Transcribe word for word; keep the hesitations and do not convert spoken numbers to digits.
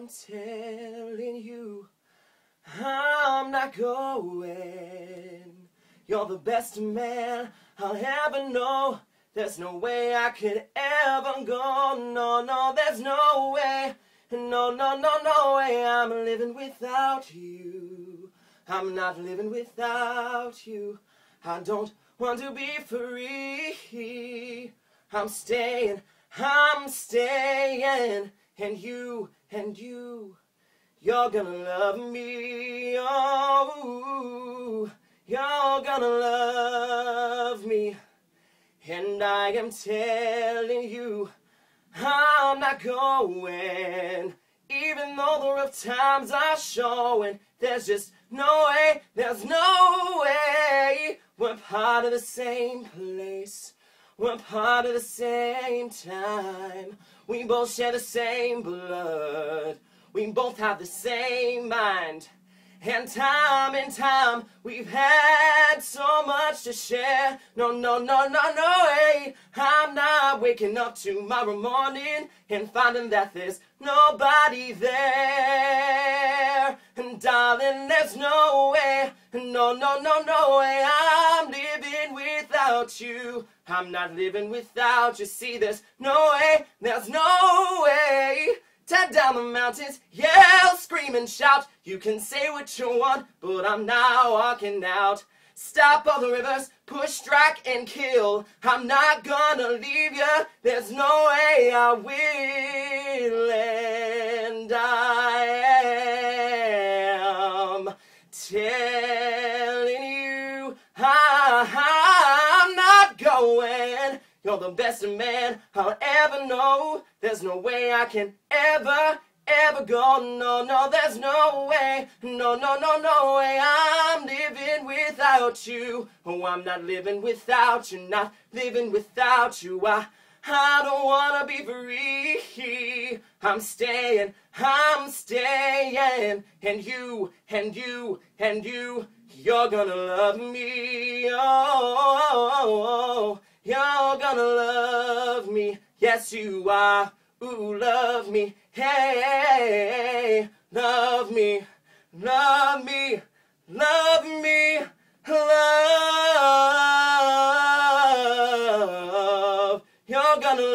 telling you, I'm not going. You're the best man I'll ever know. There's no way I could ever go. No, no, there's no way. No, no, no, no way. I'm living without you. I'm not living without you. I don't want to be free. I'm staying, I'm staying. And you, and you, you're gonna love me. Oh, you're gonna love me. And I am telling you, I'm not going. Even though the rough times are showing, there's just no way, there's no way. We're part of the same place. We're part of the same time. We both share the same blood. We both have the same mind. And time and time, we've had so much to share. No, no, no, no, no way. I'm not waking up tomorrow morning and finding that there's nobody there. And darling, there's no way. No, no, no, no way. I'm living without you. I'm not living without you. See, there's no way. There's no way. Tear down the mountains, yell, scream and shout. You can say what you want, but I'm not walking out. Stop all the rivers, push, strike, and kill. I'm not gonna leave you. There's no way I will. And I am telling you, I'm not going. You're the best man I'll ever know. There's no way I can ever, ever go. No, no, there's no way. No, no, no, no way. I'm living without you. Oh, I'm not living without you. Not living without you. I, I don't wanna be free. I'm staying, I'm staying. And you, and you, and you, you're gonna love me. Oh, you're gonna love me. Yes, you are. Ooh, love me. Hey, love me. Love me. Love me. Love. You're gonna